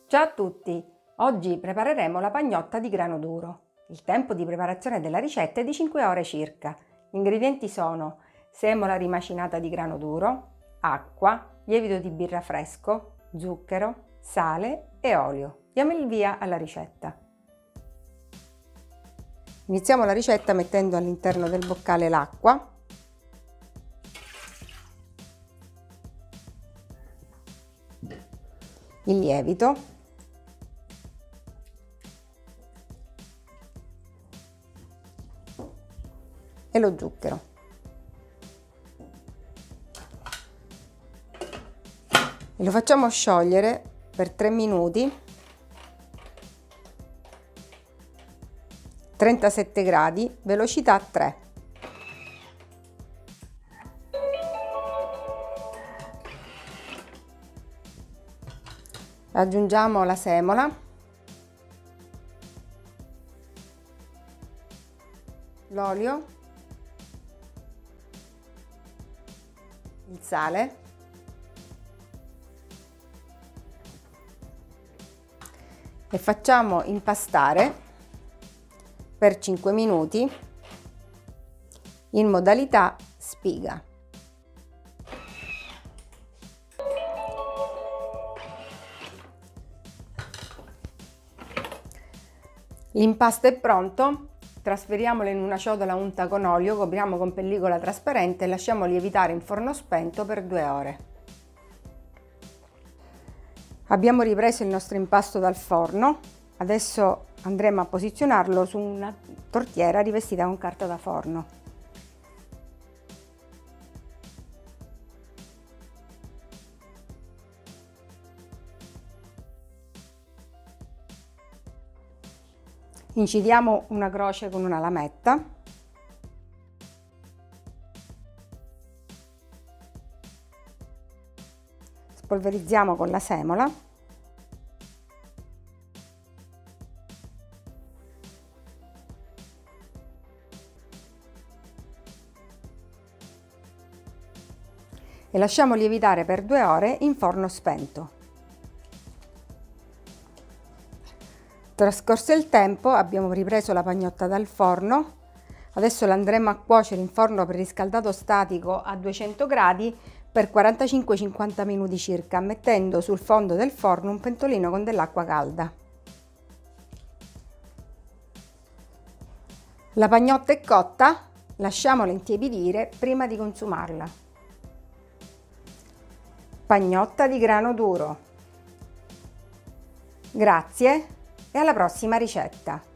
Ciao a tutti! Oggi prepareremo la pagnotta di grano duro. Il tempo di preparazione della ricetta è di 5 ore circa. Gli ingredienti sono semola rimacinata di grano duro, acqua, lievito di birra fresco, zucchero, sale e olio. Diamo il via alla ricetta. Iniziamo la ricetta mettendo all'interno del boccale l'acqua, il lievito, e lo zucchero. E lo facciamo sciogliere per 3 minuti, 37 gradi, velocità 3. Aggiungiamo la semola, l'olio, il sale e facciamo impastare per 5 minuti in modalità spiga. L'impasto è pronto, trasferiamolo in una ciotola unta con olio, copriamo con pellicola trasparente e lasciamo lievitare in forno spento per 2 ore. Abbiamo ripreso il nostro impasto dal forno, adesso andremo a posizionarlo su una tortiera rivestita con carta da forno. Incidiamo una croce con una lametta. Spolverizziamo con la semola. E lasciamo lievitare per 2 ore in forno spento. Trascorso il tempo abbiamo ripreso la pagnotta dal forno, adesso la andremo a cuocere in forno preriscaldato statico a 200 gradi per 45-50 minuti circa, mettendo sul fondo del forno un pentolino con dell'acqua calda. La pagnotta è cotta, lasciamola intiepidire prima di consumarla. Pagnotta di grano duro. Grazie! E alla prossima ricetta!